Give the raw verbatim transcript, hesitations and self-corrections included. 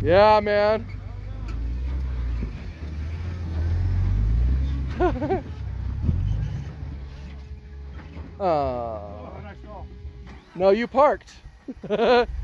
Yeah, man. Oh. Oh, nice call. No, you parked.